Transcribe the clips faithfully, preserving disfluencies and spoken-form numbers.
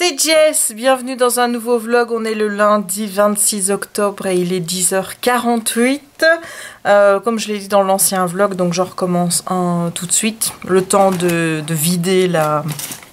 c'est Jess, bienvenue dans un nouveau vlog. On est le lundi vingt-six octobre et il est dix heures quarante-huit. Euh, comme je l'ai dit dans l'ancien vlog, donc je recommence un tout de suite. Le temps de, de vider la,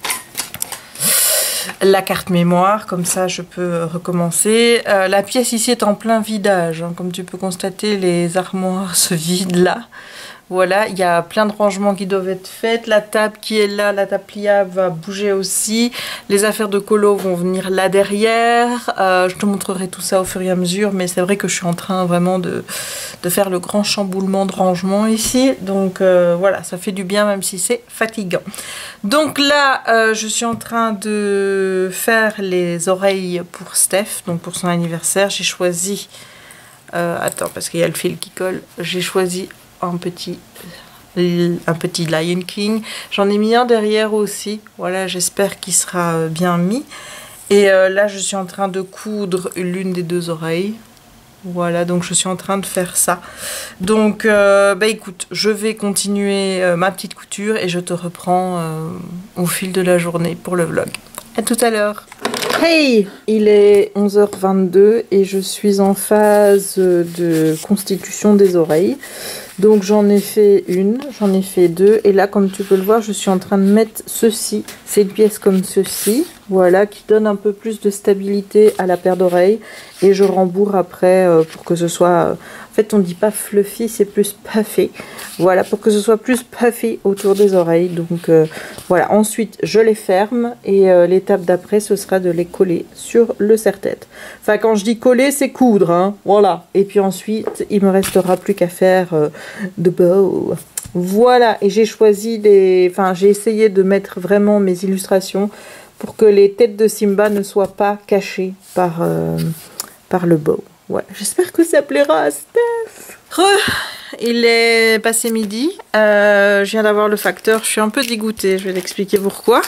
la carte mémoire, comme ça je peux recommencer. Euh, la pièce ici est en plein vidage, hein. Comme tu peux constater, les armoires se vident là. Voilà, il y a plein de rangements qui doivent être faits. La table qui est là, la table pliable va bouger aussi. Les affaires de colo vont venir là derrière. Euh, je te montrerai tout ça au fur et à mesure. Mais c'est vrai que je suis en train vraiment de, de faire le grand chamboulement de rangement ici. Donc euh, voilà, ça fait du bien même si c'est fatigant. Donc là, euh, je suis en train de faire les oreilles pour Steph. Donc pour son anniversaire, j'ai choisi... Euh, attends, parce qu'il y a le fil qui colle. J'ai choisi... un petit un petit Lion King, j'en ai mis un derrière aussi, voilà, j'espère qu'il sera bien mis. Et euh, là je suis en train de coudre l'une des deux oreilles, voilà, donc je suis en train de faire ça. Donc euh, bah écoute, je vais continuer euh, ma petite couture et je te reprends euh, au fil de la journée pour le vlog. À tout à l'heure. Hey, il est onze heures vingt-deux et je suis en phase de constitution des oreilles. Donc j'en ai fait une, j'en ai fait deux. Et là, comme tu peux le voir, je suis en train de mettre ceci. C'est une pièce comme ceci, voilà, qui donne un peu plus de stabilité à la paire d'oreilles. Et je rembourre après euh, pour que ce soit... Euh, en fait, on dit pas fluffy, c'est plus puffy. Voilà, pour que ce soit plus puffy autour des oreilles. Donc euh, voilà, ensuite je les ferme. Et euh, l'étape d'après, ce sera de les coller sur le serre-tête. Enfin, quand je dis coller, c'est coudre, hein, voilà. Et puis ensuite, il me restera plus qu'à faire euh, de bow. Voilà, et j'ai choisi des... Enfin, j'ai essayé de mettre vraiment mes illustrations pour que les têtes de Simba ne soient pas cachées par, euh, par le bow. Ouais, j'espère que ça plaira à Steph. Re, il est passé midi. Euh, je viens d'avoir le facteur. Je suis un peu dégoûtée. Je vais t'expliquer pourquoi.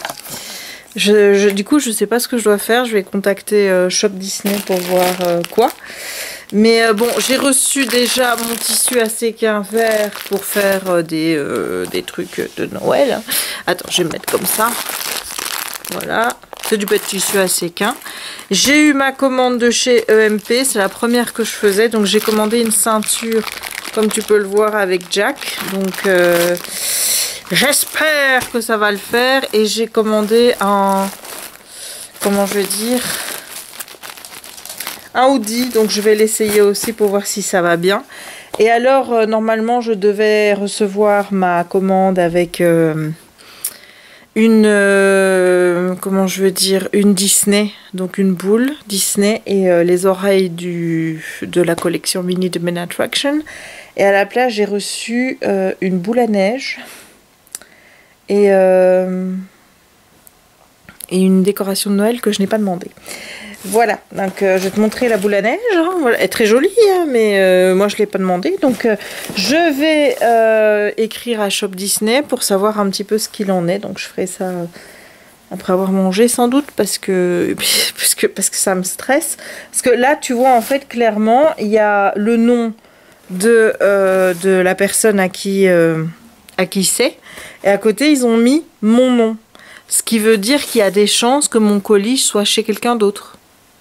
Je, je, du coup, je sais pas ce que je dois faire. Je vais contacter euh, Shop Disney pour voir euh, quoi. Mais euh, bon, j'ai reçu déjà mon tissu à séquin vert pour faire euh, des, euh, des trucs de Noël. Attends, je vais me mettre comme ça. Voilà. C'est du petit tissu à séquin. J'ai eu ma commande de chez E M P. C'est la première que je faisais. Donc, j'ai commandé une ceinture, comme tu peux le voir, avec Jack. Donc, euh, j'espère que ça va le faire. Et j'ai commandé un... Comment je vais dire un hoodie, donc je vais l'essayer aussi pour voir si ça va bien. Et alors, euh, normalement, je devais recevoir ma commande avec euh, une, euh, comment je veux dire, une Disney, donc une boule Disney et euh, les oreilles du, de la collection mini de Main Attraction. Et à la place, j'ai reçu euh, une boule à neige et, euh, et une décoration de Noël que je n'ai pas demandé. Voilà, donc euh, je vais te montrer la boule à neige, hein. Voilà. Elle est très jolie, hein, mais euh, moi je ne l'ai pas demandé. Donc euh, je vais euh, écrire à Shop Disney pour savoir un petit peu ce qu'il en est. Donc je ferai ça après avoir mangé sans doute, parce que, parce que, parce que ça me stresse. Parce que là tu vois en fait clairement, il y a le nom de, euh, de la personne à qui, euh, à qui c'est. Et à côté ils ont mis mon nom. Ce qui veut dire qu'il y a des chances que mon colis soit chez quelqu'un d'autre.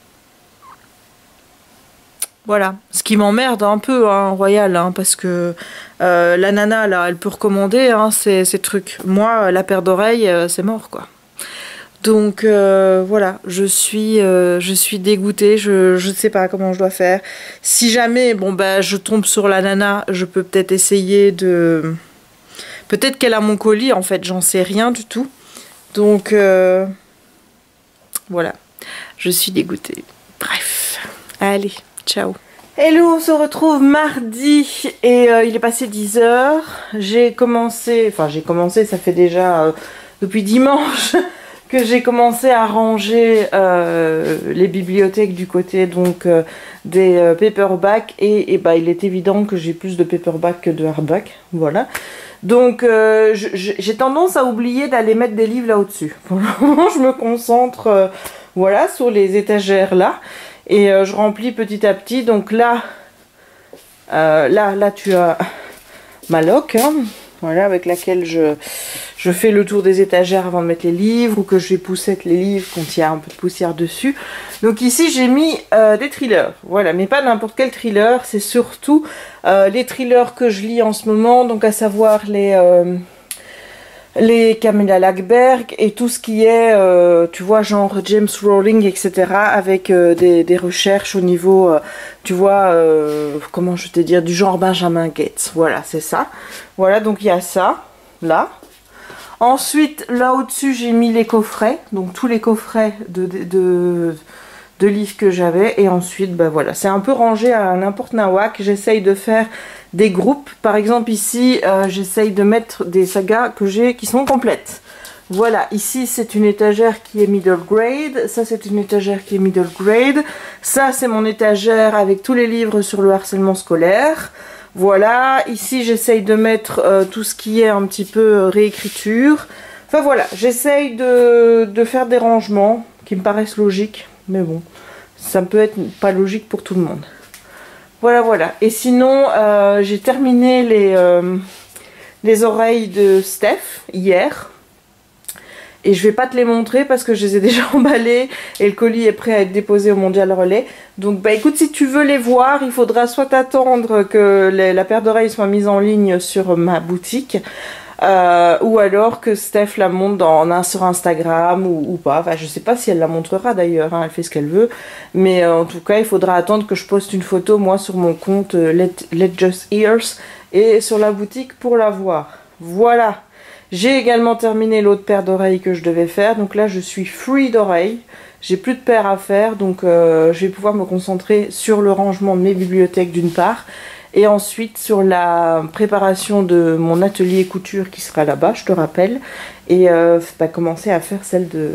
Voilà, ce qui m'emmerde un peu, hein, Royal, hein, parce que euh, la nana, là, elle peut recommander hein, ces, ces trucs. Moi, la paire d'oreilles, euh, c'est mort, quoi. Donc, euh, voilà, je suis, euh, je suis dégoûtée, je ne sais pas comment je dois faire. Si jamais, bon, bah, je tombe sur la nana, je peux peut-être essayer de... Peut-être qu'elle a mon colis, en fait, j'en sais rien du tout. Donc, euh, voilà, je suis dégoûtée. Bref, allez. Ciao. Hello, on se retrouve mardi et euh, il est passé dix heures. J'ai commencé, enfin j'ai commencé, ça fait déjà euh, depuis dimanche que j'ai commencé à ranger euh, les bibliothèques du côté donc euh, des euh, paperbacks et, et bah, il est évident que j'ai plus de paperbacks que de hardback, voilà. Donc euh, j'ai tendance à oublier d'aller mettre des livres là au-dessus. Pour le moment, je me concentre euh, voilà, sur les étagères là. Et euh, je remplis petit à petit. Donc là, euh, là, là, tu as ma loque, hein, voilà, avec laquelle je, je fais le tour des étagères avant de mettre les livres, ou que je poussette les livres quand il y a un peu de poussière dessus. Donc ici j'ai mis euh, des thrillers, voilà, mais pas n'importe quel thriller, c'est surtout euh, les thrillers que je lis en ce moment, donc à savoir les... Euh, les Camilla Lackberg et tout ce qui est, euh, tu vois, genre James Rowling, et cetera, avec euh, des, des recherches au niveau, euh, tu vois, euh, comment je vais te dire, du genre Benjamin Gates. Voilà, c'est ça. Voilà, donc il y a ça, là. Ensuite, là au-dessus, j'ai mis les coffrets, donc tous les coffrets de, de, de, de livres que j'avais. Et ensuite, ben voilà, c'est un peu rangé à n'importe nawak. J'essaye de faire des groupes. Par exemple, ici, euh, j'essaye de mettre des sagas que j'ai qui sont complètes. Voilà, ici, c'est une étagère qui est middle grade. Ça, c'est une étagère qui est middle grade. Ça, c'est mon étagère avec tous les livres sur le harcèlement scolaire. Voilà, ici, j'essaye de mettre euh, tout ce qui est un petit peu euh, réécriture. Enfin, voilà, j'essaye de, de faire des rangements qui me paraissent logiques. Mais bon, ça peut être pas logique pour tout le monde. Voilà, voilà. Et sinon, euh, j'ai terminé les, euh, les oreilles de Steph hier. Et je vais pas te les montrer parce que je les ai déjà emballées. Et le colis est prêt à être déposé au Mondial Relais. Donc, bah écoute, si tu veux les voir, il faudra soit attendre que les, la paire d'oreilles soit mise en ligne sur ma boutique. Euh, ou alors que Steph la montre dans, sur Instagram ou, ou pas. Enfin, je sais pas si elle la montrera d'ailleurs, hein, elle fait ce qu'elle veut. Mais euh, en tout cas, il faudra attendre que je poste une photo, moi, sur mon compte euh, Let, Let Just Ears et sur la boutique pour la voir. Voilà. J'ai également terminé l'autre paire d'oreilles que je devais faire. Donc là, je suis free d'oreilles. J'ai plus de paires à faire. Donc, euh, je vais pouvoir me concentrer sur le rangement de mes bibliothèques d'une part. Et ensuite sur la préparation de mon atelier couture qui sera là-bas, je te rappelle. Et euh, bah, commencer à faire celle de,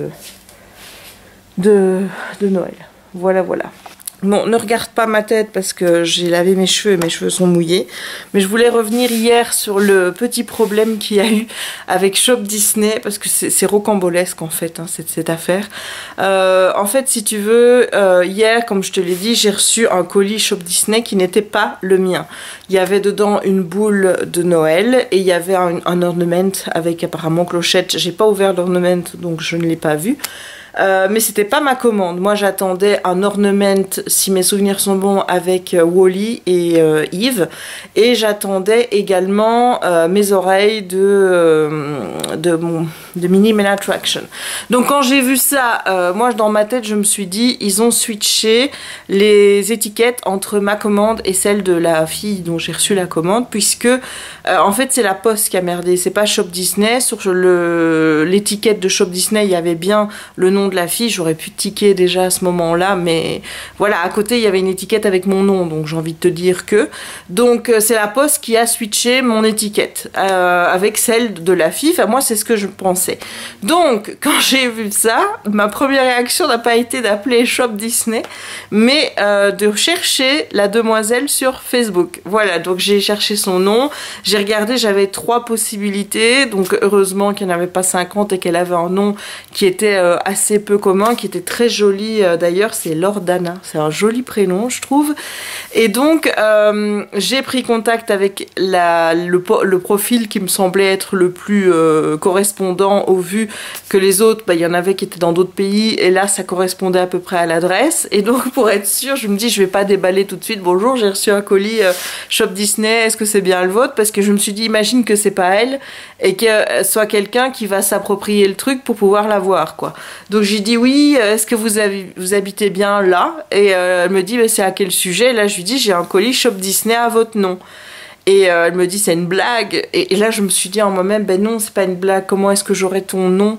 de, de Noël. Voilà, voilà. Bon, ne regarde pas ma tête parce que j'ai lavé mes cheveux et mes cheveux sont mouillés. Mais je voulais revenir hier sur le petit problème qu'il y a eu avec Shop Disney. Parce que c'est rocambolesque en fait, hein, cette, cette affaire. Euh, en fait, si tu veux, euh, hier, comme je te l'ai dit, j'ai reçu un colis Shop Disney qui n'était pas le mien. Il y avait dedans une boule de Noël et il y avait un, un ornement avec apparemment clochette. J'ai pas ouvert l'ornement donc je ne l'ai pas vu. Euh, mais c'était pas ma commande. Moi j'attendais un ornement, si mes souvenirs sont bons, avec euh, Wally et euh, Yves. Et j'attendais également euh, mes oreilles de, euh, de, mon, de Minimal Attraction. Donc quand j'ai vu ça, euh, moi dans ma tête je me suis dit, ils ont switché les étiquettes entre ma commande et celle de la fille dont j'ai reçu la commande. Puisque euh, en fait c'est la poste qui a merdé, c'est pas Shop Disney. Sur l'étiquette de Shop Disney il y avait bien le nom de la fille, j'aurais pu ticker déjà à ce moment-là, mais voilà, à côté il y avait une étiquette avec mon nom, donc j'ai envie de te dire que donc c'est la poste qui a switché mon étiquette euh, avec celle de la fille. Enfin moi c'est ce que je pensais. Donc quand j'ai vu ça, ma première réaction n'a pas été d'appeler Shop Disney, mais euh, de chercher la demoiselle sur Facebook. Voilà, donc j'ai cherché son nom, j'ai regardé, j'avais trois possibilités, donc heureusement qu'il n'y en avait pas cinquante et qu'elle avait un nom qui était euh, assez peu commun, qui était très joli euh, d'ailleurs, c'est Lordana, c'est un joli prénom je trouve. Et donc euh, j'ai pris contact avec la, le, le profil qui me semblait être le plus euh, correspondant, au vu que les autres, bah, il y en avait qui étaient dans d'autres pays et là ça correspondait à peu près à l'adresse. Et donc pour être sûre, je me dis je vais pas déballer tout de suite, bonjour j'ai reçu un colis euh, Shop Disney, est-ce que c'est bien le vôtre? Parce que je me suis dit imagine que c'est pas elle et que soit quelqu'un qui va s'approprier le truc pour pouvoir l'avoir quoi. Donc j'ai dit oui, est-ce que vous, avez, vous habitez bien là? Et euh, elle me dit, mais c'est à quel sujet? Là je lui dis, j'ai un colis Shop Disney à votre nom. Et euh, elle me dit, c'est une blague. Et, et là je me suis dit en moi-même, ben non, c'est pas une blague. Comment est-ce que j'aurais ton nom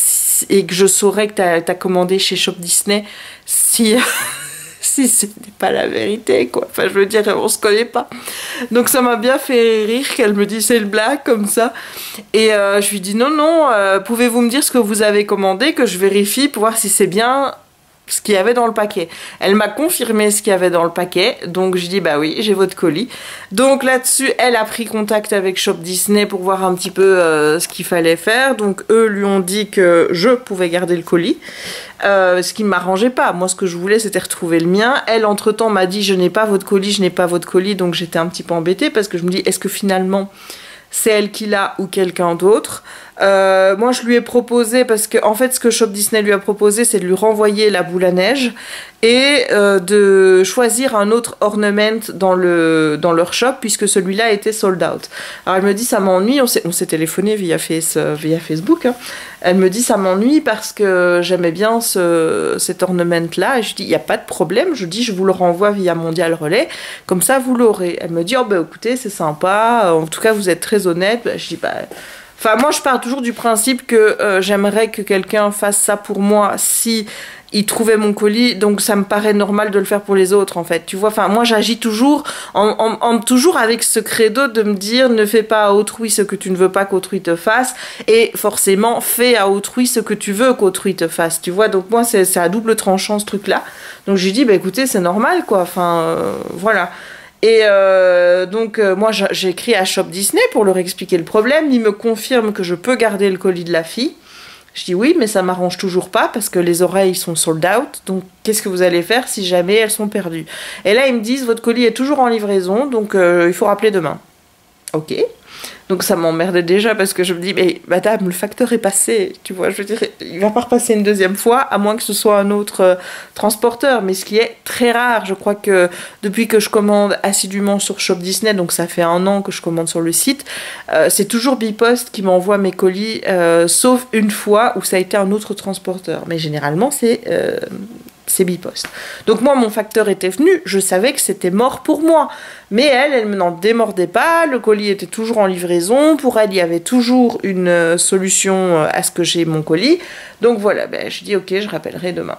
et que je saurais que t'as t'as commandé chez Shop Disney si... si ce n'est pas la vérité, quoi. Enfin, je veux dire, on se connaît pas. Donc, ça m'a bien fait rire qu'elle me dise c'est une blague, comme ça. Et euh, je lui dis non, non, euh, pouvez-vous me dire ce que vous avez commandé, que je vérifie pour voir si c'est bien ce qu'il y avait dans le paquet. Elle m'a confirmé ce qu'il y avait dans le paquet, donc je dis bah oui, j'ai votre colis. Donc là-dessus, elle a pris contact avec Shop Disney pour voir un petit peu euh, ce qu'il fallait faire. Donc eux lui ont dit que je pouvais garder le colis, euh, ce qui ne m'arrangeait pas. Moi, ce que je voulais, c'était retrouver le mien. Elle, entre-temps, m'a dit je n'ai pas votre colis, je n'ai pas votre colis, donc j'étais un petit peu embêtée parce que je me dis est-ce que finalement c'est elle qui l'a ou quelqu'un d'autre. Euh, moi je lui ai proposé, parce que en fait ce que Shop Disney lui a proposé, c'est de lui renvoyer la boule à neige et euh, de choisir un autre ornament dans, le, dans leur shop, puisque celui-là était sold out. Alors elle me dit ça m'ennuie, on s'est téléphoné via, face, via Facebook, hein. Elle me dit ça m'ennuie parce que j'aimais bien ce, cet ornament là, et je dis il n'y a pas de problème, je dis je vous le renvoie via Mondial Relais, comme ça vous l'aurez. Elle me dit oh bah écoutez c'est sympa, en tout cas vous êtes très honnête. Bah, je dis bah... Enfin, moi, je pars toujours du principe que euh, j'aimerais que quelqu'un fasse ça pour moi si il trouvait mon colis, donc ça me paraît normal de le faire pour les autres, en fait. Tu vois, enfin, moi, j'agis toujours, en, en, en, toujours avec ce credo de me dire ne fais pas à autrui ce que tu ne veux pas qu'autrui te fasse, et forcément, fais à autrui ce que tu veux qu'autrui te fasse, tu vois. Donc, moi, c'est à double tranchant, ce truc-là. Donc, je lui dis, bah écoutez, c'est normal, quoi. Enfin, euh, voilà. Et euh, donc euh, moi j'ai écrit à Shop Disney pour leur expliquer le problème. Ils me confirment que je peux garder le colis de la fille. Je dis oui, mais ça m'arrange toujours pas parce que les oreilles sont sold out. Donc qu'est-ce que vous allez faire si jamais elles sont perdues? Et là ils me disent votre colis est toujours en livraison, donc euh, il faut rappeler demain. Ok. Donc ça m'emmerdait déjà parce que je me dis mais madame, le facteur est passé, tu vois, je veux dire il va pas repasser une deuxième fois à moins que ce soit un autre euh, transporteur, mais ce qui est très rare. Je crois que depuis que je commande assidûment sur Shop Disney, donc ça fait un an que je commande sur le site, euh, c'est toujours Bipost qui m'envoie mes colis, euh, sauf une fois où ça a été un autre transporteur, mais généralement c'est euh, c'est Bipost. Donc moi mon facteur était venu, je savais que c'était mort pour moi, mais elle, elle n'en démordait pas, le colis était toujours en livraison, pour elle il y avait toujours une euh, solution à ce que j'ai mon colis, donc voilà, ben, je dis ok je rappellerai demain.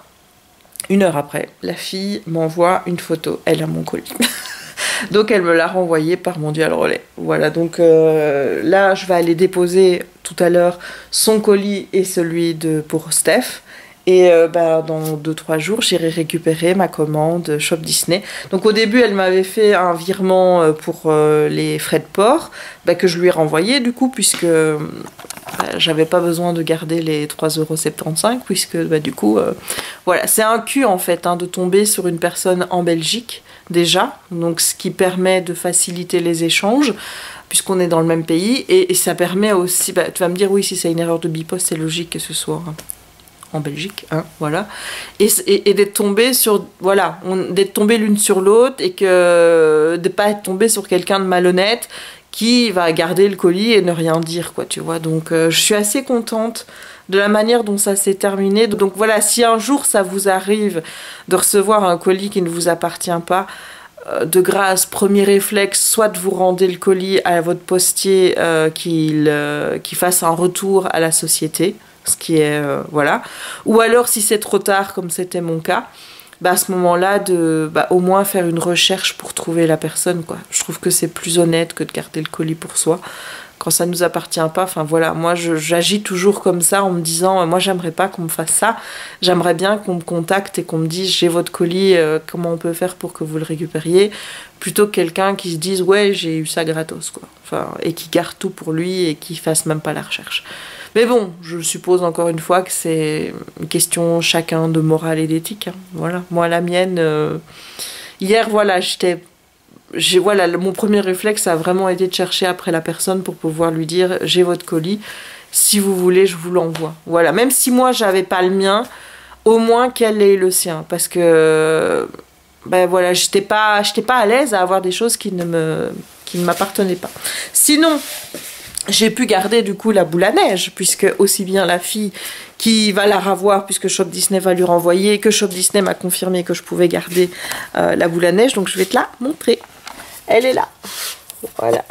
Une heure après, la fille m'envoie une photo, elle a mon colis. Donc elle me l'a renvoyé par Mondial Relais. Voilà, donc euh, là je vais aller déposer tout à l'heure son colis et celui de pour Steph. Et euh, bah, dans deux trois jours, j'irai récupérer ma commande Shop Disney. Donc au début, elle m'avait fait un virement pour euh, les frais de port, bah, que je lui ai renvoyé du coup, puisque bah, j'avais pas besoin de garder les trois euros soixante-quinze, puisque bah, du coup, euh, voilà, c'est un cul en fait, hein, de tomber sur une personne en Belgique déjà, donc ce qui permet de faciliter les échanges, puisqu'on est dans le même pays, et, et ça permet aussi, bah, tu vas me dire oui, si c'est une erreur de Bipost, c'est logique que ce soit... Hein, en Belgique, hein, voilà, et, et, et d'être tombé sur, voilà, d'être tombé l'une sur l'autre et que de pas être tombé sur quelqu'un de malhonnête qui va garder le colis et ne rien dire, quoi, tu vois. Donc euh, je suis assez contente de la manière dont ça s'est terminé. Donc voilà, si un jour ça vous arrive de recevoir un colis qui ne vous appartient pas, euh, de grâce, premier réflexe, soit de vous rendre le colis à votre postier, euh, qu'il euh, qu'il fasse un retour à la société, ce qui est, euh, voilà, ou alors si c'est trop tard comme c'était mon cas, bah à ce moment-là de bah, au moins faire une recherche pour trouver la personne, quoi. Je trouve que c'est plus honnête que de garder le colis pour soi quand ça nous appartient pas. Enfin voilà, moi j'agis toujours comme ça en me disant moi j'aimerais pas qu'on me fasse ça, j'aimerais bien qu'on me contacte et qu'on me dise j'ai votre colis, euh, comment on peut faire pour que vous le récupériez, plutôt que quelqu'un qui se dise ouais j'ai eu ça gratos, quoi. Enfin, et qui garde tout pour lui et qui fasse même pas la recherche. Mais bon, je suppose encore une fois que c'est une question chacun de morale et d'éthique, hein. Voilà, moi la mienne, euh... hier voilà, j'étais, j'ai voilà, mon premier réflexe a vraiment été de chercher après la personne pour pouvoir lui dire j'ai votre colis, si vous voulez je vous l'envoie. Voilà, même si moi j'avais pas le mien, au moins qu'elle ait le sien, parce que ben voilà, j'étais pas, j'étais pas à l'aise à avoir des choses qui ne me, qui ne m'appartenaient pas. Sinon. J'ai pu garder du coup la boule à neige, puisque aussi bien la fille qui va la revoir, puisque Shop Disney va lui renvoyer, que Shop Disney m'a confirmé que je pouvais garder euh, la boule à neige, donc je vais te la montrer. Elle est là. Voilà.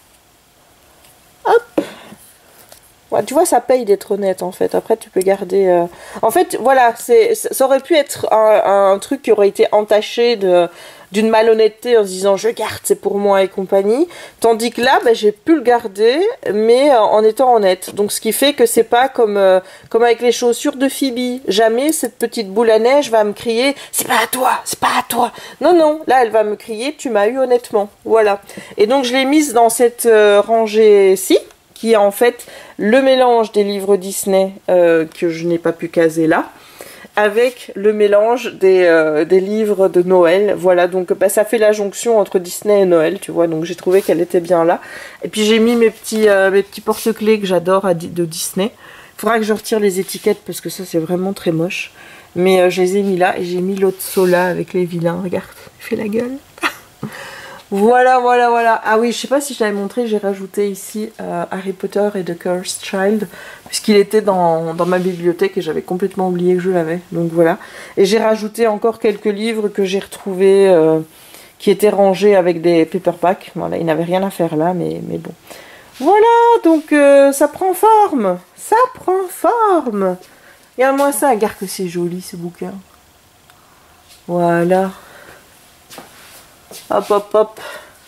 Hop. Ouais, tu vois, ça paye d'être honnête en fait. Après, tu peux garder... Euh... En fait, voilà, c'est, ça aurait pu être un, un truc qui aurait été entaché de... d'une malhonnêteté en se disant je garde, c'est pour moi et compagnie, tandis que là ben, j'ai pu le garder mais euh, en étant honnête, donc ce qui fait que c'est pas comme, euh, comme avec les chaussures de Phoebe, jamais cette petite boule à neige va me crier c'est pas à toi, c'est pas à toi, non non, là elle va me crier tu m'as eu honnêtement, voilà. Et donc je l'ai mise dans cette euh, rangée-ci qui est en fait le mélange des livres Disney euh, que je n'ai pas pu caser là. avec le mélange des, euh, des livres de Noël. Voilà, donc bah, ça fait la jonction entre Disney et Noël, tu vois. Donc j'ai trouvé qu'elle était bien là. Et puis j'ai mis mes petits, euh, mes petits porte-clés que j'adore de Disney. Il faudra que je retire les étiquettes parce que ça c'est vraiment très moche. Mais euh, je les ai mis là et j'ai mis l'autre Sola avec les vilains. Regarde, il fait la gueule. Voilà, voilà, voilà. Ah oui, je sais pas si je l'avais montré, j'ai rajouté ici euh, Harry Potter et The Cursed Child, puisqu'il était dans, dans ma bibliothèque et j'avais complètement oublié que je l'avais. Donc voilà. Et j'ai rajouté encore quelques livres que j'ai retrouvés, euh, qui étaient rangés avec des paperbacks. Voilà, il n'avait rien à faire là, mais, mais bon. Voilà, donc euh, ça prend forme. Ça prend forme. Regarde-moi ça, regarde que c'est joli ce bouquin. Voilà. Hop, hop, hop.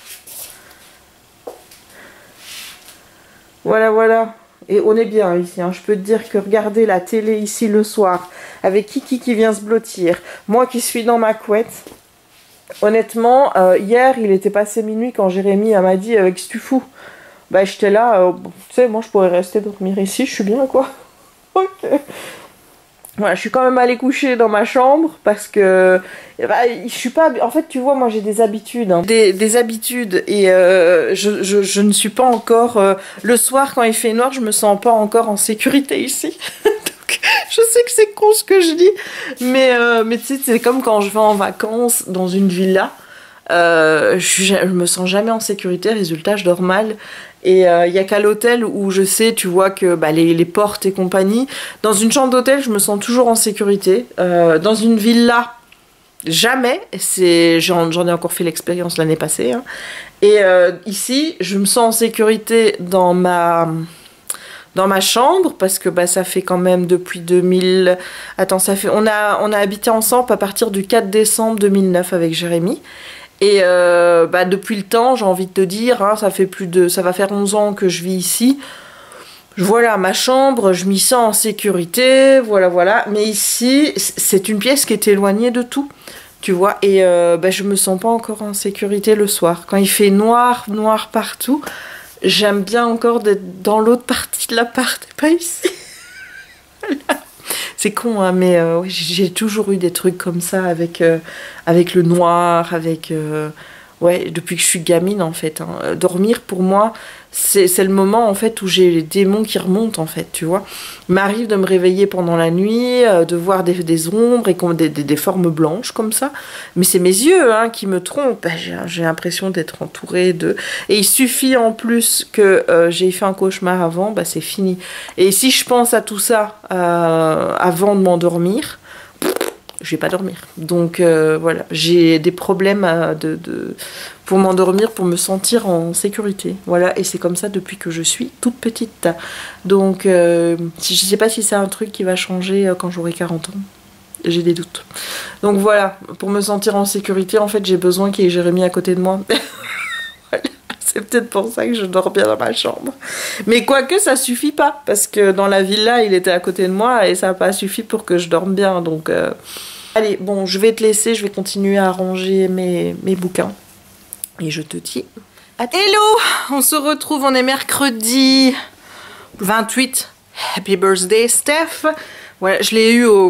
Voilà, voilà. Et on est bien ici. Hein. Je peux te dire que regarder la télé ici le soir, avec Kiki qui vient se blottir, moi qui suis dans ma couette. Honnêtement, euh, hier, il était passé minuit quand Jérémy m'a dit euh, « Qu'est-ce que tu fous ?» Bah, j'étais là, euh, tu sais, moi je pourrais rester dormir ici, je suis bien, quoi. Ok. Voilà, je suis quand même allée coucher dans ma chambre parce que bah, je suis pas. En fait, tu vois, moi j'ai des habitudes, hein. des, des habitudes et euh, je, je, je ne suis pas encore. Euh, le soir, quand il fait noir, je me sens pas encore en sécurité ici. Donc, je sais que c'est con ce que je dis, mais euh, mais tu sais, c'est comme quand je vais en vacances dans une villa. Euh, je, je me sens jamais en sécurité. Résultat, je dors mal. Et il euh, n'y a qu'à l'hôtel où je sais, tu vois, que bah, les, les portes et compagnie. Dans une chambre d'hôtel, je me sens toujours en sécurité. Euh, dans une villa, jamais. J'en j'en ai encore fait l'expérience l'année passée. Hein. Et euh, ici, je me sens en sécurité dans ma, dans ma chambre parce que bah, ça fait quand même depuis deux mille... Attends, ça fait... On a, on a habité ensemble à partir du quatre décembre deux mille neuf avec Jérémy. Et euh, bah depuis le temps, j'ai envie de te dire, hein, ça fait plus de, ça va faire onze ans que je vis ici. Voilà, ma chambre, je m'y sens en sécurité, voilà, voilà. Mais ici, c'est une pièce qui est éloignée de tout, tu vois. Et euh, bah, je me sens pas encore en sécurité le soir. Quand il fait noir, noir partout, j'aime bien encore d'être dans l'autre partie de l'appart et pas ici. Voilà. C'est con, hein, mais euh, j'ai toujours eu des trucs comme ça avec, euh, avec le noir, avec... Euh, ouais, depuis que je suis gamine, en fait. Hein. Dormir, pour moi, c'est le moment, en fait, où j'ai les démons qui remontent, en fait, tu vois. Il m'arrive de me réveiller pendant la nuit, euh, de voir des, des ombres et des, des, des formes blanches, comme ça. Mais c'est mes yeux, hein, qui me trompent. Ben, j'ai l'impression d'être entourée de... Et il suffit, en plus, que euh, j'ai fait un cauchemar avant, ben, c'est fini. Et si je pense à tout ça euh, avant de m'endormir... je vais pas dormir. Donc euh, voilà, j'ai des problèmes à, de, de, pour m'endormir, pour me sentir en sécurité. Voilà, et c'est comme ça depuis que je suis toute petite. Donc euh, je sais pas si c'est un truc qui va changer quand j'aurai quarante ans. J'ai des doutes. Donc voilà, pour me sentir en sécurité, en fait, j'ai besoin qu'il y ait Jérémy à côté de moi. Voilà. C'est peut-être pour ça que je dors bien dans ma chambre. Mais quoique, ça suffit pas. Parce que dans la villa, il était à côté de moi et ça n'a pas suffi pour que je dorme bien. Donc, euh... allez, bon, je vais te laisser. Je vais continuer à ranger mes, mes bouquins. Et je te dis à... Hello! On se retrouve, on est mercredi vingt-huit. Happy birthday, Steph! Voilà, je l'ai eu au...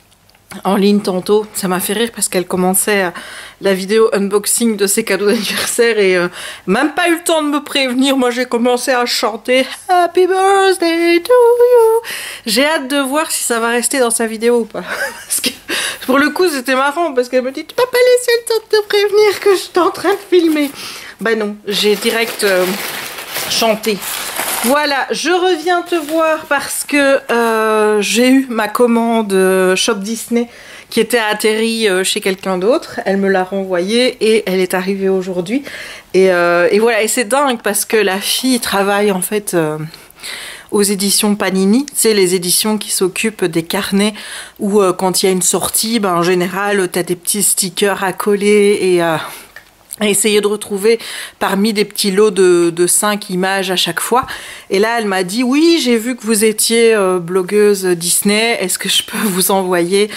en ligne tantôt, ça m'a fait rire parce qu'elle commençait à la vidéo unboxing de ses cadeaux d'anniversaire et euh, même pas eu le temps de me prévenir. Moi j'ai commencé à chanter Happy birthday to you. J'ai hâte de voir si ça va rester dans sa vidéo ou pas. Parce que pour le coup c'était marrant parce qu'elle me dit tu m'as pas laissé le temps de te prévenir que j'étais en train de filmer. Bah non, j'ai direct euh, chanté. Voilà, je reviens te voir parce que euh, j'ai eu ma commande euh, Shop Disney qui était atterrie euh, chez quelqu'un d'autre. Elle me l'a renvoyée et elle est arrivée aujourd'hui. Et, euh, et voilà, et c'est dingue parce que la fille travaille en fait euh, aux éditions Panini. C'est les éditions qui s'occupent des carnets où euh, quand il y a une sortie, ben, en général, tu as des petits stickers à coller et... Euh, à essayer de retrouver parmi des petits lots de, de cinq images à chaque fois. Et là, elle m'a dit, oui, j'ai vu que vous étiez euh, blogueuse Disney, est-ce que je peux vous envoyer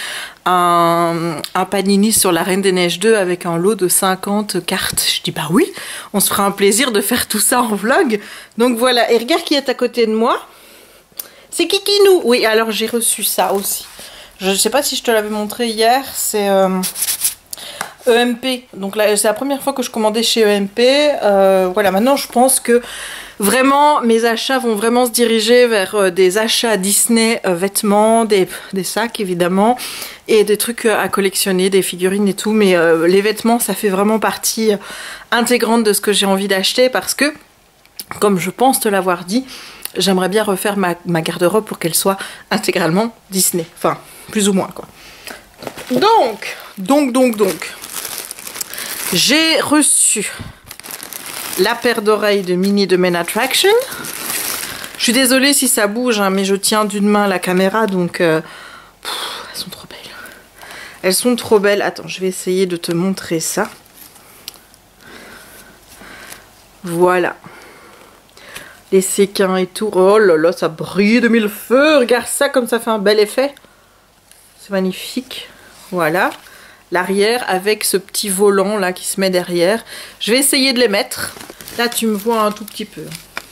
un, un Panini sur la Reine des Neiges deux avec un lot de cinquante cartes? Je dis, bah oui, on se fera un plaisir de faire tout ça en vlog. Donc voilà, et regarde qui est à côté de moi. C'est Kikinou. Oui, alors j'ai reçu ça aussi. Je ne sais pas si je te l'avais montré hier, c'est euh, E M P. Donc là, c'est la première fois que je commandais chez E M P. Euh, voilà, maintenant je pense que vraiment mes achats vont vraiment se diriger vers euh, des achats Disney, euh, vêtements, des, des sacs évidemment, et des trucs euh, à collectionner, des figurines et tout. Mais euh, les vêtements, ça fait vraiment partie intégrante de ce que j'ai envie d'acheter parce que, comme je pense te l'avoir dit, j'aimerais bien refaire ma, ma garde-robe pour qu'elle soit intégralement Disney. Enfin, plus ou moins quoi. Donc, donc, donc, donc, j'ai reçu la paire d'oreilles de Minnie de Main Attraction. Je suis désolée si ça bouge, hein, mais je tiens d'une main la caméra, donc euh, pff, elles sont trop belles. Elles sont trop belles. Attends, je vais essayer de te montrer ça. Voilà. Les séquins et tout. Oh là là, ça brille de mille feux. Regarde ça, comme ça fait un bel effet. C'est magnifique. Voilà. L'arrière avec ce petit volant là qui se met derrière. Je vais essayer de les mettre. Là, tu me vois un tout petit peu.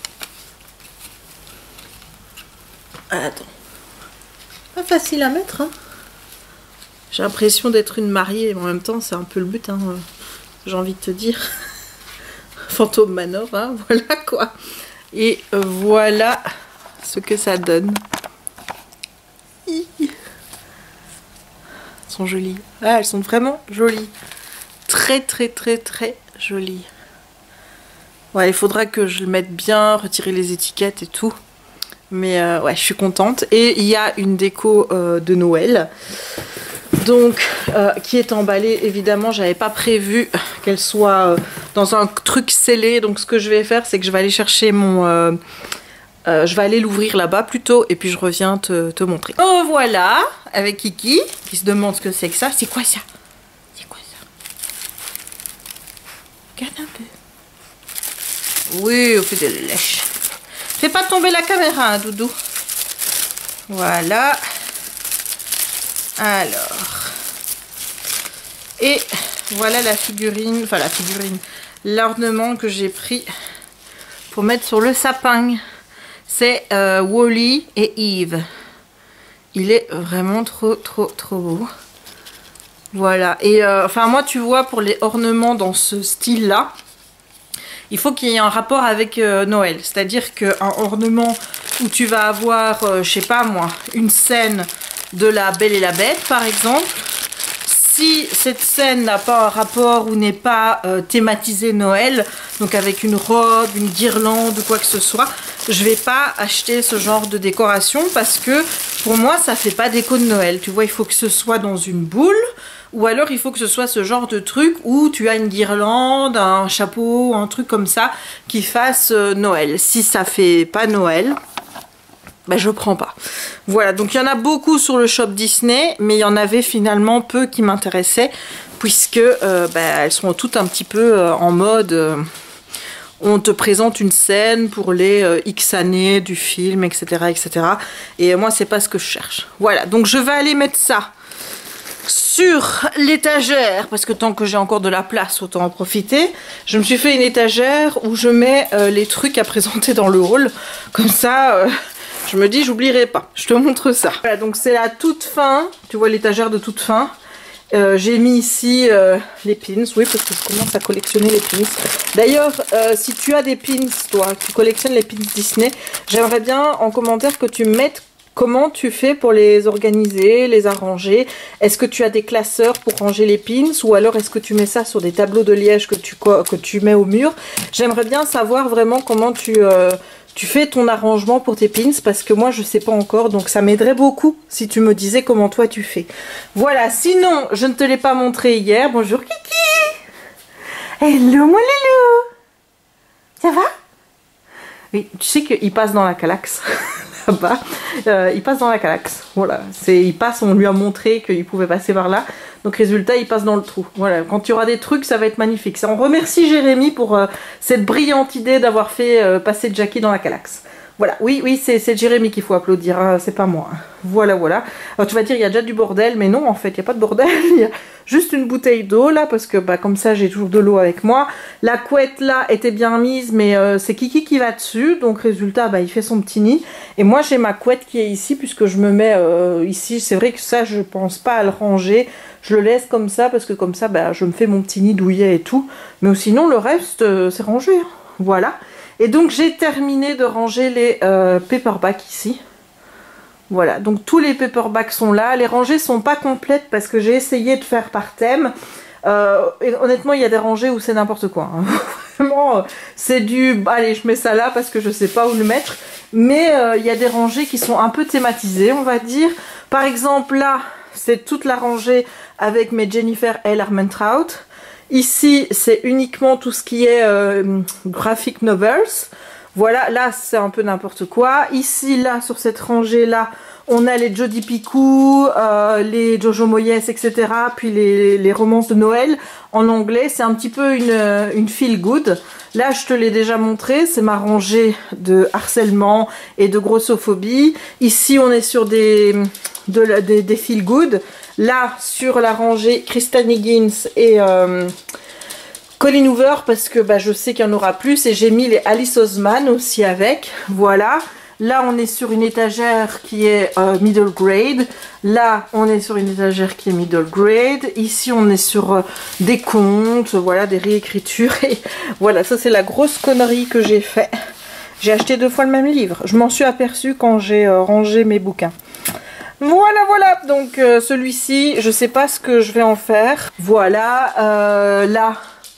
Attends. Pas facile à mettre, hein. J'ai l'impression d'être une mariée, mais en même temps, c'est un peu le but, hein. J'ai envie de te dire. Fantôme Manor, hein. Voilà quoi. Et voilà ce que ça donne. Elles sont jolies. Ah, elles sont vraiment jolies. Très très très très jolies. Ouais, il faudra que je le mette bien, retirer les étiquettes et tout. Mais euh, ouais, je suis contente. Et il y a une déco euh, de Noël. Donc, euh, qui est emballée. Évidemment, j'avais pas prévu qu'elle soit euh, dans un truc scellé. Donc, ce que je vais faire, c'est que je vais aller chercher mon... Euh, euh, je vais aller l'ouvrir là-bas plutôt. Et puis, je reviens te, te montrer. Oh, voilà. Avec Kiki, qui se demande ce que c'est que ça. C'est quoi ça? C'est quoi ça? Regarde un peu. Oui, on fait de lèche. Fais pas tomber la caméra, hein, Doudou. Voilà. Alors. Et voilà la figurine, enfin la figurine, l'ornement que j'ai pris pour mettre sur le sapin. C'est euh, Wall-E et Eve. Il est vraiment trop, trop, trop beau. Voilà. Et euh, enfin, moi, tu vois, pour les ornements dans ce style-là, il faut qu'il y ait un rapport avec euh, Noël. C'est-à-dire qu'un ornement où tu vas avoir, euh, je sais pas moi, une scène de la Belle et la Bête, par exemple. Si cette scène n'a pas un rapport ou n'est pas euh, thématisée Noël, donc avec une robe, une guirlande ou quoi que ce soit, je vais pas acheter ce genre de décoration parce que pour moi, ça fait pas déco de Noël. Tu vois, il faut que ce soit dans une boule. Ou alors il faut que ce soit ce genre de truc où tu as une guirlande, un chapeau, un truc comme ça qui fasse euh, Noël. Si ça fait pas Noël, ben je prends pas. Voilà, donc il y en a beaucoup sur le shop Disney, mais il y en avait finalement peu qui m'intéressaient puisque euh, ben, elles sont toutes un petit peu euh, en mode... Euh, on te présente une scène pour les euh, X années du film, et cetera, et cetera. Et moi, c'est pas ce que je cherche. Voilà, donc je vais aller mettre ça sur l'étagère, parce que tant que j'ai encore de la place, autant en profiter. Je me suis fait une étagère où je mets euh, les trucs à présenter dans le hall. Comme ça, euh, je me dis, j'oublierai pas. Je te montre ça. Voilà, donc c'est la toute fin. Tu vois l'étagère de toute fin. Euh, j'ai mis ici euh, les pins, oui, parce que je commence à collectionner les pins. D'ailleurs, euh, si tu as des pins, toi, qui collectionnes les pins Disney, j'aimerais bien en commentaire que tu mettes comment tu fais pour les organiser, les arranger. Est-ce que tu as des classeurs pour ranger les pins ou alors est-ce que tu mets ça sur des tableaux de liège que tu, que tu mets au mur? J'aimerais bien savoir vraiment comment tu... Euh, tu fais ton arrangement pour tes pins parce que moi je sais pas encore, donc ça m'aiderait beaucoup si tu me disais comment toi tu fais. Voilà, sinon je ne te l'ai pas montré hier. Bonjour Kiki. Hello mon loulou. Ça va? Oui, tu sais qu'il passe dans la Calax là-bas, euh, il passe dans la Calax, voilà, c'est, il passe, on lui a montré qu'il pouvait passer par là, donc résultat il passe dans le trou. Voilà, quand tu auras des trucs ça va être magnifique. On remercie Jérémy pour euh, cette brillante idée d'avoir fait euh, passer Jackie dans la Calax. Voilà, oui, oui, c'est Jérémy qu'il faut applaudir, hein, c'est pas moi. Voilà, voilà. Alors tu vas dire, il y a déjà du bordel, mais non, en fait, il n'y a pas de bordel. Il y a juste une bouteille d'eau, là, parce que bah, comme ça, j'ai toujours de l'eau avec moi. La couette, là, était bien mise, mais euh, c'est Kiki qui va dessus. Donc, résultat, bah, il fait son petit nid. Et moi, j'ai ma couette qui est ici, puisque je me mets euh, ici. C'est vrai que ça, je pense pas à le ranger. Je le laisse comme ça, parce que comme ça, bah, je me fais mon petit nid douillet et tout. Mais sinon, le reste, euh, c'est rangé. Hein. Voilà. Et donc j'ai terminé de ranger les euh, paperbacks ici. Voilà, donc tous les paperbacks sont là. Les rangées sont pas complètes parce que j'ai essayé de faire par thème. Euh, et honnêtement, il y a des rangées où c'est n'importe quoi. Hein. Vraiment, c'est du... Allez, je mets ça là parce que je sais pas où le mettre. Mais euh, il y a des rangées qui sont un peu thématisées, on va dire. Par exemple, là, c'est toute la rangée avec mes Jennifer L. Armentrout. Ici, c'est uniquement tout ce qui est euh, graphic novels. Voilà, là, c'est un peu n'importe quoi. Ici, là, sur cette rangée-là, on a les Jodi Picoult, euh, les Jojo Moyes, et cetera. Puis les, les romances de Noël en anglais. C'est un petit peu une, une feel good. Là, je te l'ai déjà montré. C'est ma rangée de harcèlement et de grossophobie. Ici, on est sur des, de, des, des feel good. Là, sur la rangée Kristen Higgins et euh, Colleen Hoover, parce que bah, je sais qu'il y en aura plus. Et j'ai mis les Alice Oseman aussi avec. Voilà. Là, on est sur une étagère qui est euh, middle grade. Là, on est sur une étagère qui est middle grade. Ici, on est sur euh, des contes, voilà, des réécritures. Et voilà, ça, c'est la grosse connerie que j'ai fait. J'ai acheté deux fois le même livre. Je m'en suis aperçue quand j'ai euh, rangé mes bouquins. Voilà, voilà, donc euh, celui-ci, je sais pas ce que je vais en faire. Voilà, euh, là,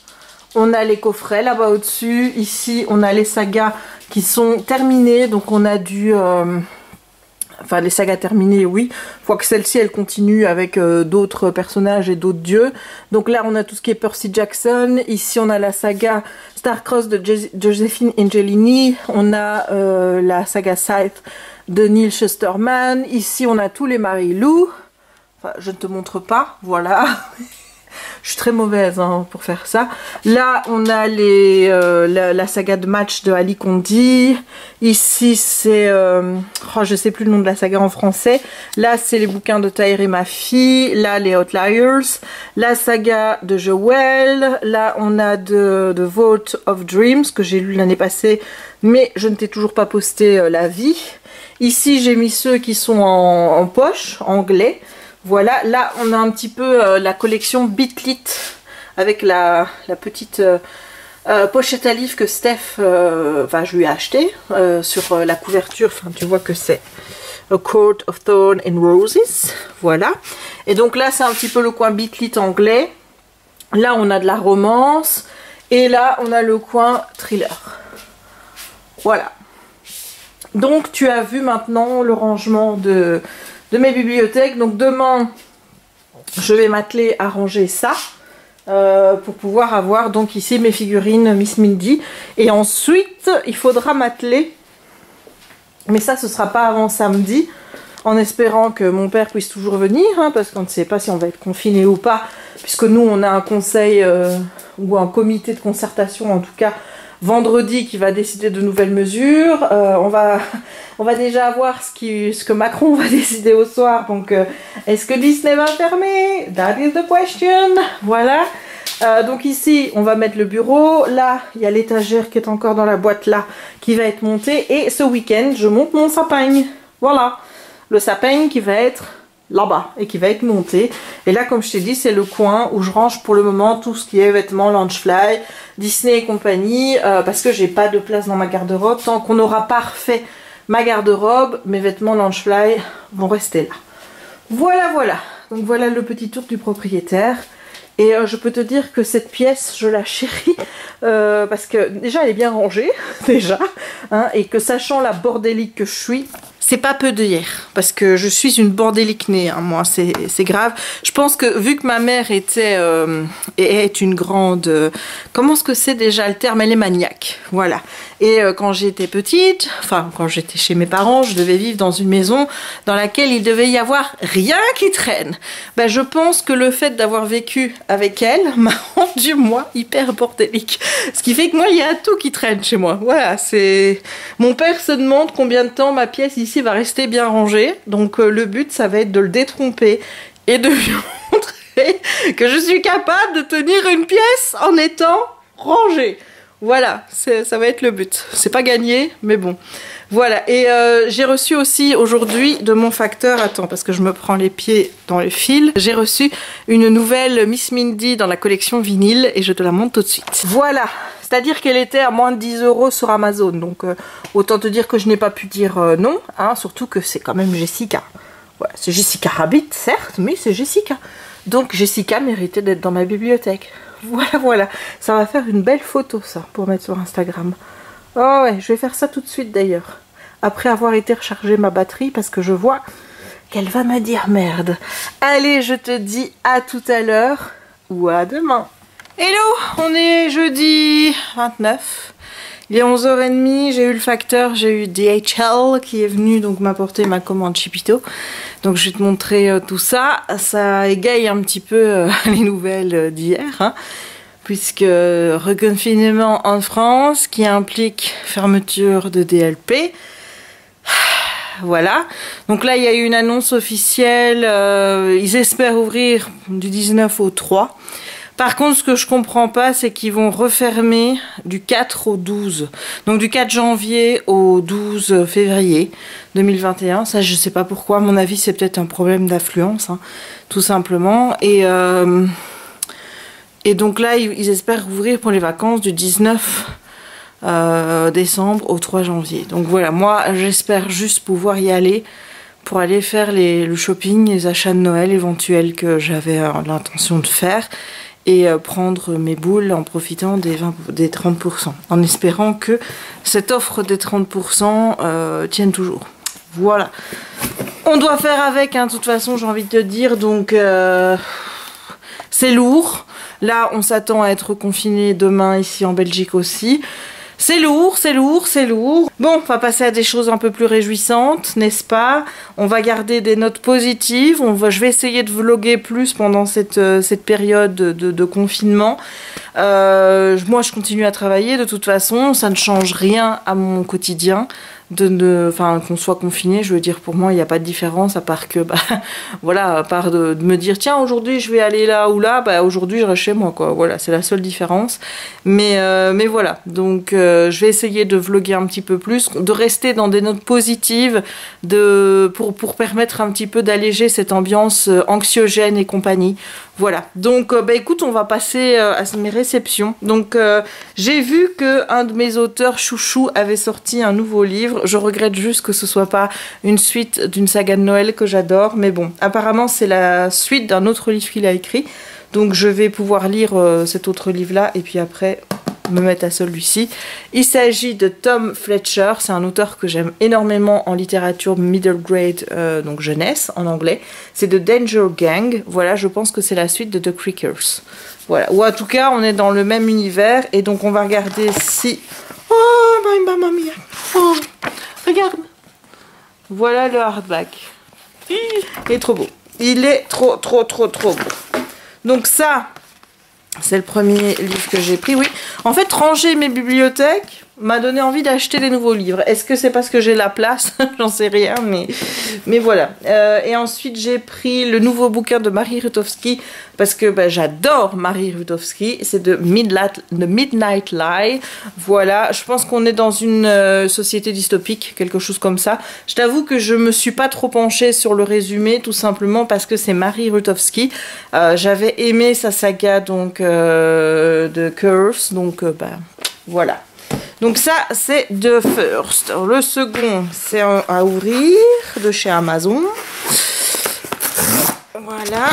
on a les coffrets là-bas au-dessus. Ici, on a les sagas qui sont terminées. Donc, on a du... Euh, enfin, les sagas terminées, oui. Quoique celle-ci, elle continue avec euh, d'autres personnages et d'autres dieux. Donc là, on a tout ce qui est Percy Jackson. Ici, on a la saga Star-Crossed de Jo- Josephine Angelini. On a euh, la saga Scythe de Neil Shusterman. Ici, on a tous les Marie-Lou. Enfin, je ne te montre pas, voilà. Je suis très mauvaise hein, pour faire ça. Là, on a les, euh, la, la saga de Match de Ali Kondi. Ici, c'est... Euh, oh, je sais plus le nom de la saga en français. Là, c'est les bouquins de Tahir et ma fille. Là, les Outliers. La saga de Joël. Là, on a de, de Vault of Dreams, que j'ai lu l'année passée, mais je ne t'ai toujours pas posté euh, la vie. Ici, j'ai mis ceux qui sont en, en poche, anglais. Voilà, là, on a un petit peu euh, la collection Bitlit avec la, la petite euh, euh, pochette à livres que Steph, euh, enfin, je lui ai acheté euh, sur euh, la couverture. Enfin, tu vois que c'est A Court of Thorns and Roses. Voilà. Et donc là, c'est un petit peu le coin Bitlit anglais. Là, on a de la romance. Et là, on a le coin thriller. Voilà. Donc tu as vu maintenant le rangement de, de mes bibliothèques. Donc demain je vais m'atteler à ranger ça euh, pour pouvoir avoir donc ici mes figurines Miss Mindy. Et ensuite il faudra m'atteler, mais ça ce sera pas avant samedi, en espérant que mon père puisse toujours venir, hein, parce qu'on ne sait pas si on va être confiné ou pas, puisque nous on a un conseil euh, ou un comité de concertation en tout cas vendredi qui va décider de nouvelles mesures. Euh, on, va, on va déjà voir ce, qui, ce que Macron va décider au soir. Donc, euh, est-ce que Disney va fermer? That is the question. Voilà. Euh, donc ici, on va mettre le bureau. Là, il y a l'étagère qui est encore dans la boîte là, qui va être montée. Et ce week-end, je monte mon sapin. Voilà. Le sapin qui va être là-bas et qui va être monté. Et là, comme je t'ai dit, c'est le coin où je range pour le moment tout ce qui est vêtements Loungefly, Disney et compagnie, euh, parce que j'ai pas de place dans ma garde-robe. Tant qu'on n'aura pas refait ma garde-robe, mes vêtements Loungefly vont rester là. Voilà, voilà. Donc voilà le petit tour du propriétaire. Et euh, je peux te dire que cette pièce, je la chéris, euh, parce que déjà elle est bien rangée, déjà, hein, et que sachant la bordélique que je suis, c'est pas peu de hier, parce que je suis une bordélique née, hein, moi, c'est grave. Je pense que vu que ma mère était euh, est une grande... Euh, comment est-ce que c'est déjà le terme? Elle est maniaque, voilà. Et euh, quand j'étais petite, enfin, quand j'étais chez mes parents, je devais vivre dans une maison dans laquelle il devait y avoir rien qui traîne. Ben, je pense que le fait d'avoir vécu avec elle m'a rendu, moi, hyper bordélique. Ce qui fait que moi, il y a tout qui traîne chez moi. Voilà, c'est... Mon père se demande combien de temps ma pièce ici va rester bien rangée. Donc, euh, le but, ça va être de le détromper et de lui montrer que je suis capable de tenir une pièce en étant rangée. Voilà, ça va être le but. C'est pas gagné, mais bon. Voilà, et euh, j'ai reçu aussi aujourd'hui de mon facteur, attends, parce que je me prends les pieds dans le fil, j'ai reçu une nouvelle Miss Mindy dans la collection vinyle et je te la montre tout de suite. Voilà, c'est-à-dire qu'elle était à moins de dix euros sur Amazon, donc euh, autant te dire que je n'ai pas pu dire euh, non, hein, surtout que c'est quand même Jessica. Voilà, c'est Jessica Rabbit, certes, mais c'est Jessica. Donc Jessica méritait d'être dans ma bibliothèque. Voilà, voilà, ça va faire une belle photo ça, pour mettre sur Instagram. Oh ouais, je vais faire ça tout de suite d'ailleurs. Après avoir été recharger ma batterie parce que je vois qu'elle va me dire merde. Allez, je te dis à tout à l'heure ou à demain. Hello, on est jeudi vingt-neuf. Il est onze heures trente, j'ai eu le facteur, j'ai eu D H L qui est venu donc m'apporter ma commande Chipito. Donc je vais te montrer euh, tout ça. Ça égaye un petit peu euh, les nouvelles d'hier. Hein. Puisque reconfinement en France qui implique fermeture de D L P. Voilà. Donc là, il y a eu une annonce officielle. Euh, ils espèrent ouvrir du dix-neuf au trois. Par contre, ce que je comprends pas, c'est qu'ils vont refermer du quatre au douze. Donc du quatre janvier au douze février deux mille vingt et un. Ça, je sais pas pourquoi. À mon avis, c'est peut-être un problème d'affluence, hein, tout simplement. Et... Euh, Et donc là, ils espèrent ouvrir pour les vacances du dix-neuf euh, décembre au trois janvier. Donc voilà, moi, j'espère juste pouvoir y aller pour aller faire les, le shopping, les achats de Noël éventuels que j'avais euh, l'intention de faire et euh, prendre mes boules en profitant des, vingt, des trente pour cent. En espérant que cette offre des trente pour cent euh, tienne toujours. Voilà. On doit faire avec, hein, de toute façon, j'ai envie de te dire. Donc, euh, c'est lourd. Là, on s'attend à être confiné demain ici en Belgique aussi. C'est lourd, c'est lourd, c'est lourd. Bon, on va passer à des choses un peu plus réjouissantes, n'est-ce pas? On va garder des notes positives. On va, je vais essayer de vlogger plus pendant cette, cette période de, de, de confinement. Euh, moi, je continue à travailler. De toute façon, ça ne change rien à mon quotidien. De ne, enfin, qu'on soit confiné, je veux dire, pour moi, il n'y a pas de différence, à part que, bah, voilà, à part de, de me dire, tiens, aujourd'hui, je vais aller là ou là, bah, aujourd'hui, je reste chez moi, quoi. Voilà, c'est la seule différence. Mais, euh, mais voilà, donc, euh, je vais essayer de vlogger un petit peu plus, de rester dans des notes positives, de, pour, pour permettre un petit peu d'alléger cette ambiance anxiogène et compagnie. Voilà, donc, euh, bah, écoute, on va passer euh, à mes réceptions. Donc, euh, j'ai vu qu'un de mes auteurs chouchou avait sorti un nouveau livre. Je regrette juste que ce soit pas une suite d'une saga de Noël que j'adore. Mais bon, apparemment, c'est la suite d'un autre livre qu'il a écrit. Donc, je vais pouvoir lire euh, cet autre livre-là et puis après me mettre à celui-ci. Il s'agit de Tom Fletcher. C'est un auteur que j'aime énormément en littérature middle grade, euh, donc jeunesse en anglais. C'est de Danger Gang. Voilà, je pense que c'est la suite de The Crickers. Voilà, ou en tout cas, on est dans le même univers et donc on va regarder si... Oh, my mamma mia. Oh, regarde. Voilà le hardback. Il est trop beau. Il est trop, trop, trop, trop beau. Donc ça... C'est le premier livre que j'ai pris, oui. En fait, ranger mes bibliothèques m'a donné envie d'acheter des nouveaux livres. Est-ce que c'est parce que j'ai la place? J'en sais rien, mais, mais voilà. Euh, et ensuite, j'ai pris le nouveau bouquin de Marie Rutowski, parce que bah, j'adore Marie Rutowski. C'est de Midnight, The Midnight Lie. Voilà, je pense qu'on est dans une euh, société dystopique, quelque chose comme ça. Je t'avoue que je me suis pas trop penchée sur le résumé, tout simplement parce que c'est Marie Rutowski. Euh, J'avais aimé sa saga donc euh, de Curse, donc euh, bah, voilà. Donc ça, c'est The First. Le second, c'est à ouvrir de chez Amazon. Voilà.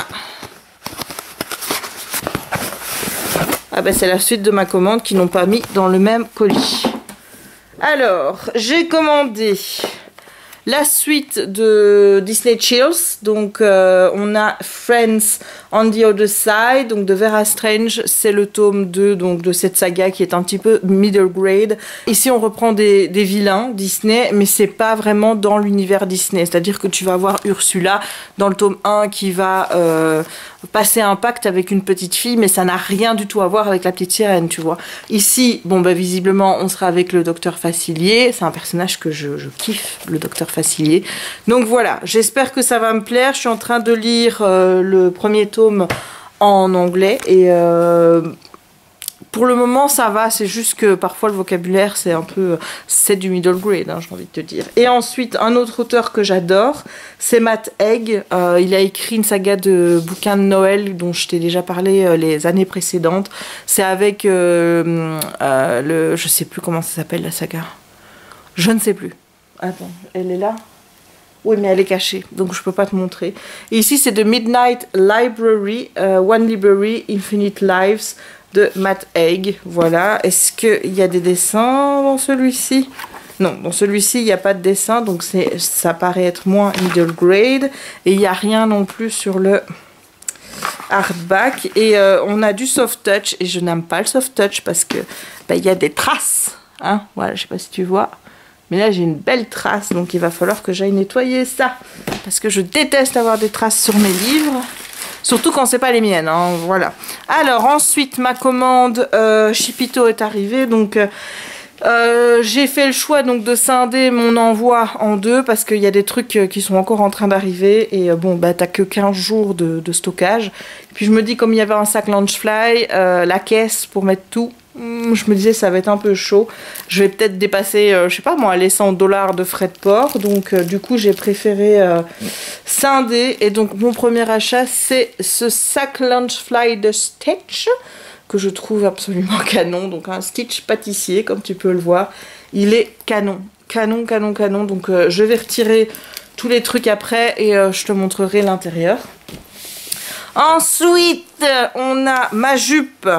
Ah ben c'est la suite de ma commande qu'ils n'ont pas mis dans le même colis. Alors, j'ai commandé la suite de Disney Chills. Donc euh, on a Friends on the Other Side, donc de Vera Strange, c'est le tome deux donc, de cette saga qui est un petit peu middle grade. Ici on reprend des, des vilains Disney, mais c'est pas vraiment dans l'univers Disney, c'est-à-dire que tu vas avoir Ursula dans le tome un qui va euh, passer un pacte avec une petite fille, mais ça n'a rien du tout à voir avec la petite sirène, tu vois. Ici, bon bah visiblement on sera avec le docteur Facilier, c'est un personnage que je, je kiffe, le docteur Facilier. Donc voilà, j'espère que ça va me plaire. Je suis en train de lire euh, le premier tome en anglais et euh, pour le moment ça va, c'est juste que parfois le vocabulaire c'est un peu, c'est du middle grade, hein, j'ai envie de te dire. Et ensuite un autre auteur que j'adore, c'est Matt Haig. Euh, il a écrit une saga de bouquins de Noël dont je t'ai déjà parlé euh, les années précédentes. C'est avec euh, euh, le, je sais plus comment ça s'appelle la saga, je ne sais plus. Attends, elle est là? Oui, mais elle est cachée, donc je peux pas te montrer. Et ici, c'est de Midnight Library, uh, One Library, Infinite Lives, de Matt Haig. Voilà. Est-ce qu'il y a des dessins dans celui-ci? Non, dans celui-ci, il n'y a pas de dessin, donc ça paraît être moins middle grade. Et il n'y a rien non plus sur le hardback. Et euh, on a du soft touch, et je n'aime pas le soft touch parce que bah, y a des traces. Hein, voilà, je sais pas si tu vois. Mais là, j'ai une belle trace, donc il va falloir que j'aille nettoyer ça. Parce que je déteste avoir des traces sur mes livres. Surtout quand c'est pas les miennes, hein, voilà. Alors, ensuite, ma commande euh, Chipito est arrivée. Donc, euh, euh, j'ai fait le choix donc, de scinder mon envoi en deux. Parce qu'il y a des trucs qui sont encore en train d'arriver. Et euh, bon, bah, t'as que quinze jours de, de stockage. Puis je me dis, comme il y avait un sac Launchfly, euh, la caisse pour mettre tout. Je me disais ça va être un peu chaud, je vais peut-être dépasser, euh, je sais pas moi, les cent dollars de frais de port, donc euh, du coup j'ai préféré euh, scinder. Et donc mon premier achat c'est ce sac Launchfly de Stitch, que je trouve absolument canon, donc un Stitch pâtissier comme tu peux le voir, il est canon, canon, canon, canon, donc euh, je vais retirer tous les trucs après et euh, je te montrerai l'intérieur. Ensuite on a ma jupe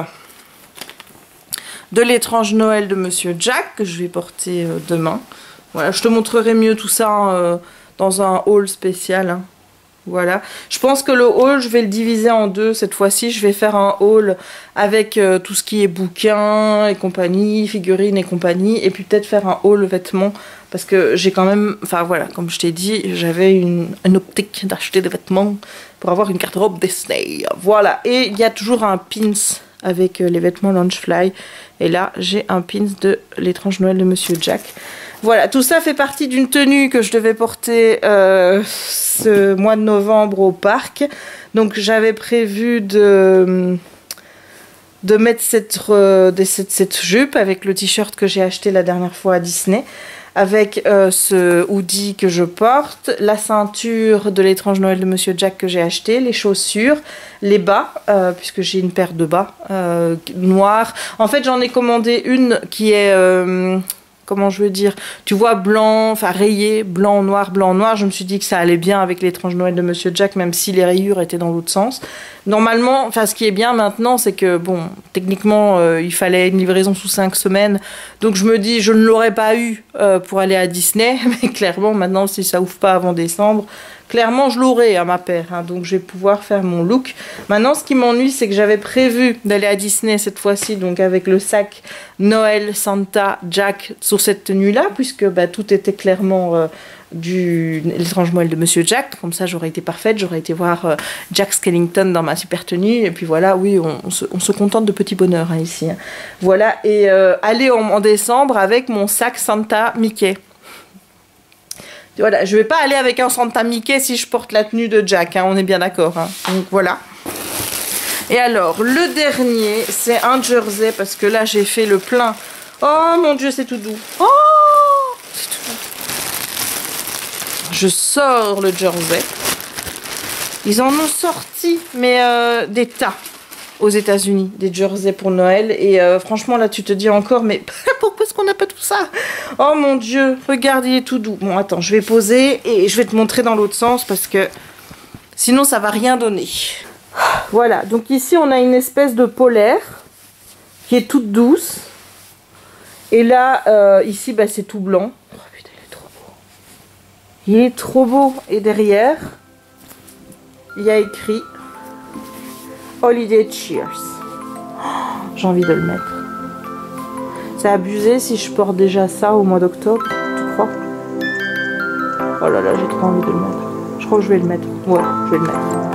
de l'étrange Noël de Monsieur Jack, que je vais porter euh, demain. Voilà, je te montrerai mieux tout ça euh, dans un haul spécial. Hein. Voilà. Je pense que le haul, je vais le diviser en deux. Cette fois-ci, je vais faire un haul avec euh, tout ce qui est bouquins et compagnie, figurines et compagnie. Et puis peut-être faire un haul vêtements. Parce que j'ai quand même... Enfin voilà, comme je t'ai dit, j'avais une, une optique d'acheter des vêtements pour avoir une garde-robe Disney. Voilà. Et il y a toujours un pins avec les vêtements Launchfly. Et là, j'ai un pins de l'étrange Noël de Monsieur Jack. Voilà, tout ça fait partie d'une tenue que je devais porter euh, ce mois de novembre au parc. Donc, j'avais prévu de, de mettre cette, euh, cette, cette jupe avec le t-shirt que j'ai acheté la dernière fois à Disney. Avec euh, ce hoodie que je porte, la ceinture de l'étrange Noël de Monsieur Jack que j'ai acheté, les chaussures, les bas, euh, puisque j'ai une paire de bas euh, noirs. En fait, j'en ai commandé une qui est... Euh, comment je veux dire, tu vois, blanc, enfin rayé, blanc, noir, blanc, noir. Je me suis dit que ça allait bien avec l'étrange Noël de Monsieur Jack, même si les rayures étaient dans l'autre sens. Normalement, enfin ce qui est bien maintenant, c'est que, bon, techniquement, euh, il fallait une livraison sous cinq semaines. Donc je me dis, je ne l'aurais pas eu euh, pour aller à Disney, mais clairement, maintenant, si ça ouvre pas avant décembre, clairement, je l'aurai à ma paire, hein, donc je vais pouvoir faire mon look. Maintenant, ce qui m'ennuie, c'est que j'avais prévu d'aller à Disney cette fois-ci, donc avec le sac Noël, Santa, Jack, sur cette tenue-là, puisque bah, tout était clairement euh, du l'étrange Noël de Monsieur Jack. Comme ça, j'aurais été parfaite, j'aurais été voir euh, Jack Skellington dans ma super tenue, et puis voilà, oui, on, on, se, on se contente de petits bonheurs hein, ici. Hein. Voilà, et euh, aller en, en décembre avec mon sac Santa Mickey. Voilà, je vais pas aller avec un Santa Mickey si je porte la tenue de Jack, hein, on est bien d'accord. Hein. Donc voilà. Et alors, le dernier, c'est un jersey, parce que là, j'ai fait le plein. Oh mon Dieu, c'est tout doux. Oh, c'est tout doux. Je sors le jersey. Ils en ont sorti, mais euh, des tas aux États-Unis, des jerseys pour Noël. Et euh, franchement, là, tu te dis encore, mais pourquoi est-ce qu'on n'a pas tout ça? Oh mon Dieu, regarde, il est tout doux. Bon, attends, je vais poser et je vais te montrer dans l'autre sens parce que sinon, ça va rien donner. Voilà, donc ici, on a une espèce de polaire qui est toute douce. Et là, euh, ici, bah, c'est tout blanc. Oh putain, il est trop beau. Il est trop beau. Et derrière, il y a écrit Holiday Cheers. Oh, j'ai envie de le mettre. C'est abusé si je porte déjà ça au mois d'octobre, tu crois? Oh là là, j'ai trop envie de le mettre. Je crois que je vais le mettre. Ouais, je vais le mettre.